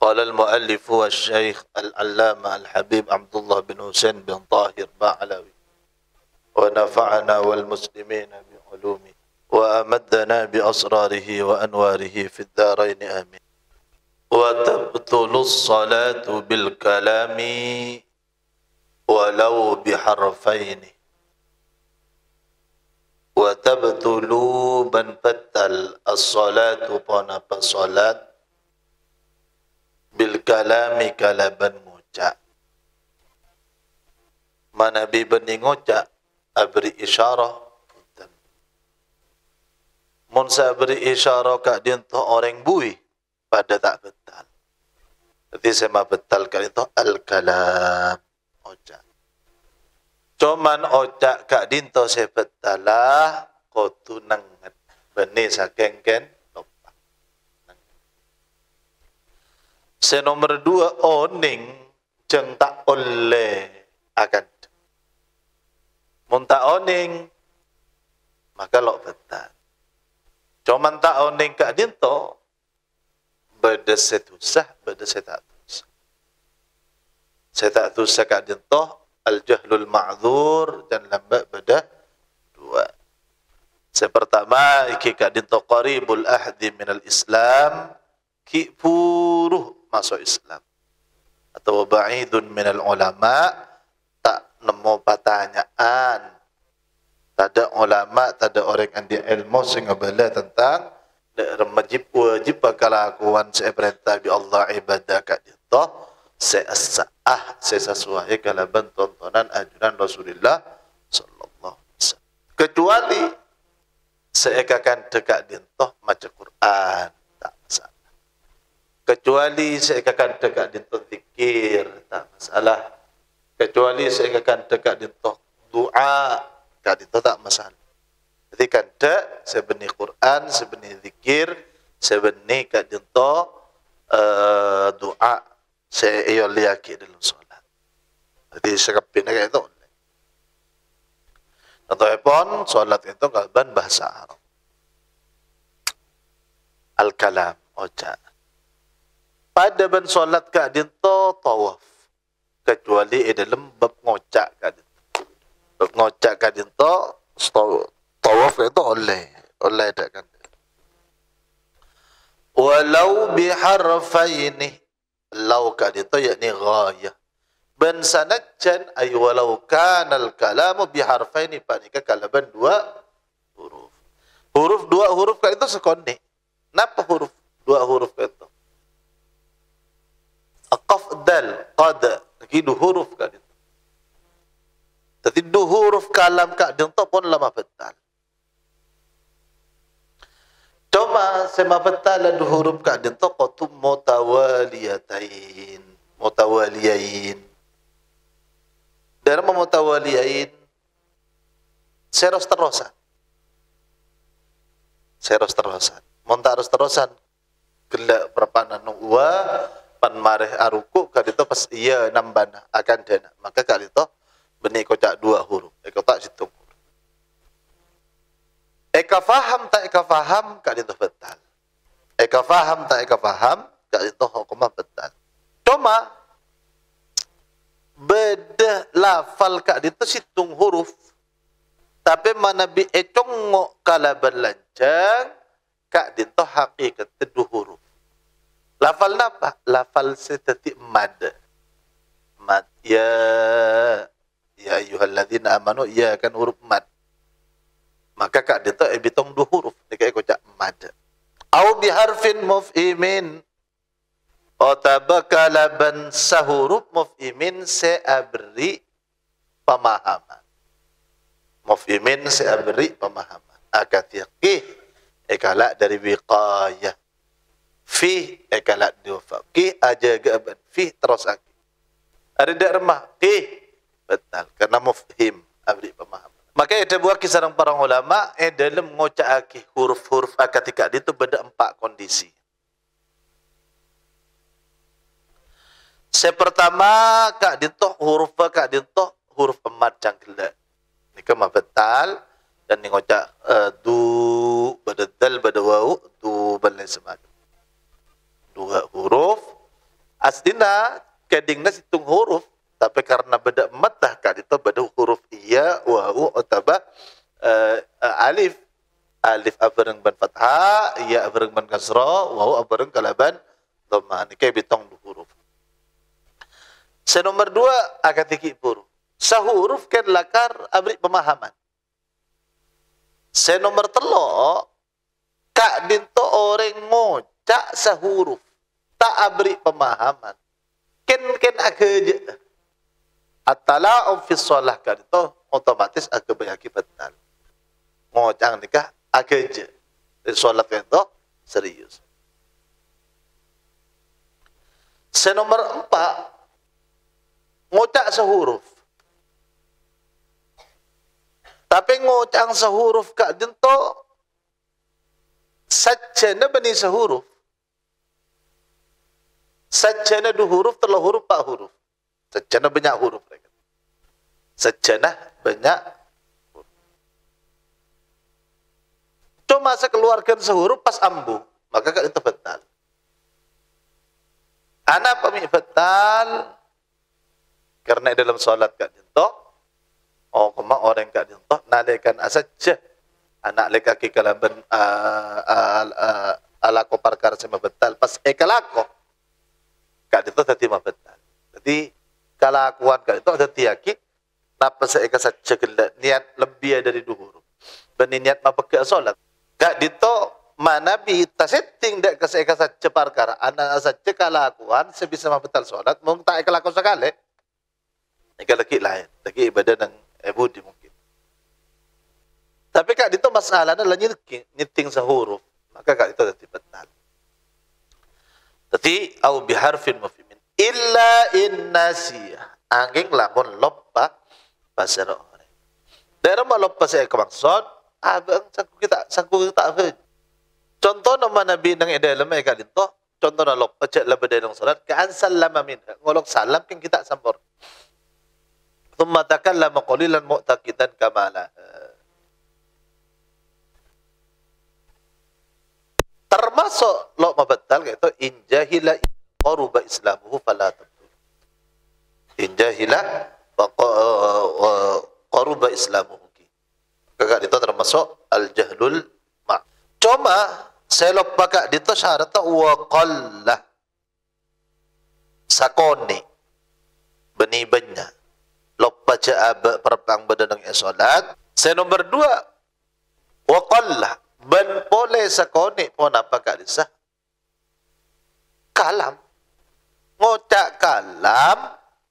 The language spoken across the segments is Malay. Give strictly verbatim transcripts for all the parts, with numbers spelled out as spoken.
قال المؤلف والشيخ العلامة الحبيب عبد الله بن حسين بن طاهر بعلوي ونفعنا والمسلمين بعلومه وأمدنا بأسراره وأنواره في الدارين آمين. وتبطل الصلاة بالكلام ولو بحرفين وتبطل من بطل الصلاة بناب الصلاة بالكلام kalaban ngucap. Mana bi bening ngucap abri isyarah mun sa beri isyarah ka dinto orang bui pada tak betal. Jadi sama betal ka dinto al kalam ucap. Cuman ucap ka dinto se betalah kotu nangat beni sakengken topak. Se nomor dua oning jeng tak oleh akan mun tak oning maka lo betal. Cuman tak oning ka dinto beda setusah beda setak tusah. Setak tusah ka dinto al jahlul ma'dzur dan lambat beda dua. Sepertama iki ka dinto qaribul ahdi minal Islam ki puruh masuk Islam atau ba'idun minal ulama tak nemu pertanyaan. Tak ada ulama, tak ada orang yang dia ilmu sehingga bela tentang wajib wajib kelakuan saya perintah bi Allah ibadah kat dia saya sah saya sesuai kalaban tontonan ajuran Rasulullah sallallahu alaihi wasallam. Kecuali saya akan dekat dia macam Quran tak masalah. Kecuali saya akan dekat dia zikir tak masalah. Kecuali saya akan dekat dia doa kad itu tak masalah. Jadi kan tak sebenih Quran, sebenih zikir, sebenih kad itu uh, doa saya iyo liyaki dalam solat. Jadi sekapin kayak itu. Contohnya pun solat itu kalban bahasa Arab. Al-kalam ucap. Pada ben solat kad itu tawaf. Kecuali dalam bab ngocak kad ngocak kan itu tawaf itu oleh oleh tak kan walau biharfaini law kan itu yakni ghayah ban sanadjan ay walau kana al kalamu biharfaini panika kalaban dua huruf huruf dua huruf kan itu sekone napa huruf dua huruf itu aqaf dal qad gitu huruf kan itu. Jadi dua huruf kalam kak dinto pun lama betal. Cuma sema betal ada dua huruf kak dinto kotu mutawaliyatain, mutawaliyain. Dalam mutawaliyain seros terosan, seros terosan. Monta harus terosan. Gelak perpanan uwa pan mareh aruku kak dinto pas iya nambana akan dana. Maka kak dinto benih kocak dua huruf. Eka tak situng huruf. Eka faham tak eka faham kak itu betal. Eka faham tak eka faham kak itu hukumah betal. Cuma beda lafal kak itu situng huruf. Tapi mana bi econg ngok kala berlancang kak itu hakikat dua huruf. Lafal napa? Lafal seteti mad. Mad ya ya ayyuhalladzina amanu ya kan huruf mad. Maka kak dia tu ebitong dua huruf dekat kocak mad. Au biharfin muf'imin otabakalaban sahuruf muf'imin seabri pemahaman. Muf'imin seabri pemahaman. Akat yaqih ekalak dari wiqayah. Fi ekalak diwafaq. Ki aja gaban fi terus aki. Ada dak remah ki betul, karena mufhim abri pemahaman. Maka ada buah kisah para ulama eh dalam ngocak huruf-huruf ketika itu beda empat kondisi. Sepertama kak dinto huruf kak dinto huruf emat cangkela. Nika mah betal dan ni ngocak uh, du beda dal beda wau du balai semadu. Dua huruf Asdina kedingna situng huruf, tapi karena beda matah kak itu beda huruf iya, wawu, otaba uh, uh, alif. Alif abareng ban fathah, iya abareng ban kasra, wawu abareng kalaban dhamma. Ini kayak bitong du huruf. Senomor dua akatiki puru. Sahuruf kan lakar abri pemahaman. Senomor telo kak dinto orang ngocak sahuruf tak abri pemahaman. Ken ken akeje. At-tala'ub fi shalah kan itu otomatis akabayaki betal. Ngocang nikah akeje. Salat itu serius. Senomor empat ngocak sehuruf. Tapi ngocang sehuruf kak dinto sajana bani sehuruf. Sajana du huruf telah huruf pak huruf. Sajana banyak huruf. Sajana banyak huruf. Cuma saya keluarkan sehuruf pas ambu, maka kak itu betal. Anak pamit betal karena dalam salat kak dinto. Oh, kema orang kak dinto nalekan asajah anak lekaki kalaban uh, uh, uh, alako parkar sama betal pas ekalako kak dinto tadi ma betal. Jadi kalakuan kak itu ada tiaki napa saya eka saja niat lebih dari duhur. Benih niat ma pakai salat. Kak dinto mana bi tasetting dek ke saya eka saja parkar anak saja kalakuan sebisa ma betal salat mung tak eka laku sekali. Eka lagi lain, lagi ibadah nang ebudi mungkin. Tapi kak itu masalahnya adalah nyiting, nyiting sehuruf. Maka kak itu ada betal. Jadi au biharfin mufhimin illa in nasiyah. Angking lamun loppa pasara orang. Daerah maloppa saya kemaksud abang sangku kita sangku kita apa? Contoh nama Nabi nang dalam kak itu contoh na loppa cek lebih dari salat ka an sallama minha. Ngolok salam king kita sampur. Thumma takallama qalilan mu'taqidan kamala. Termasuk lo mabatal itu in jahila qaruba islamuhu fala tabtul. In jahila qaruba islamuhu. Kakak itu termasuk al jahlul ma. Cuma saya lupa kak itu syaratnya wa qallah sakoni beni banyak. Lop baca ab perpang badan yang solat. Saya nomor dua waqallah ban pole sakoni pon apa kak disah kalam ngocak kalam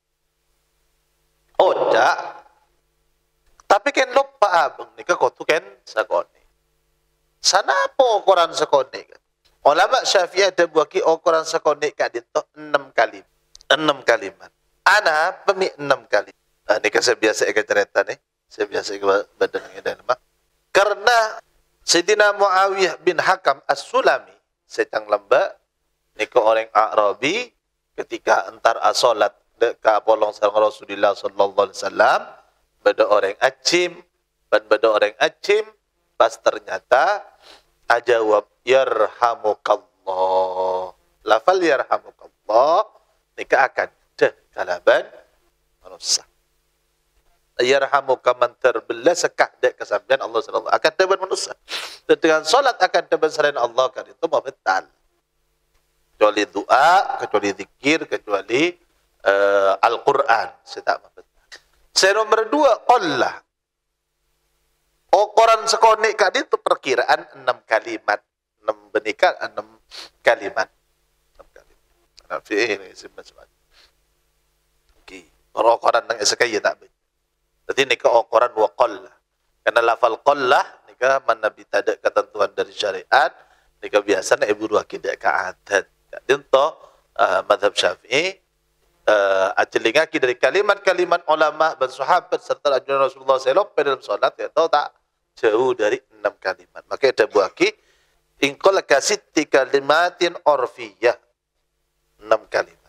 ocak tapi kan lupa abang ni kau tu kan sakoni sana po Quran sakoni kan ulama Syafi'i ada buaki Quran sakoni kak dito enam kali enam kalimat ana pemi enam kali. Ah, ini kan saya biasa ikan cerita nih. Saya biasa ikan badan yang ada nama. Karena Sayyidina Muawiyah bin Hakam As-Sulami secang lamba ni ko orang Arabi ketika antar asolat dekat polong sareng Rasulullah sallallahu alaihi wasallam bada orang acim dan bada orang acim pas ternyata ajawab yarhamukallah. Lafal yarhamukallah nika akan deh kalaban manusia. Yarhamuka man terbelah sekah dek kesampian Allah sallallahu akan teban manusia. Dan dengan solat akan teban selain Allah kan itu betal. Kecuali doa, kecuali zikir, kecuali uh, Al-Quran. Saya tak betal. Saya nomor dua qollah. Oh Quran sekonik kan itu perkiraan enam kalimat, enam benikah enam kalimat, enam kalimat. Nah, fi'ih ini sebab-sebab. Okey. Orang Quran nang esakaya tak baik. Jadi nikah Al-Quran wa qallah. Karena lafal qallah nikah man nabi tak ada ketentuan dari syariat, nikah biasa na ibu dua tidak ke adat. Dinto uh, madhab Syafi'i uh, ajelinga ki dari kalimat-kalimat ulama dan sahabat serta ajaran Rasulullah sallallahu alaihi wasallam dalam salat itu tak jauh dari enam kalimat. Maka ada buaki ingqal kasitti kalimatin urfiyah enam kalimat.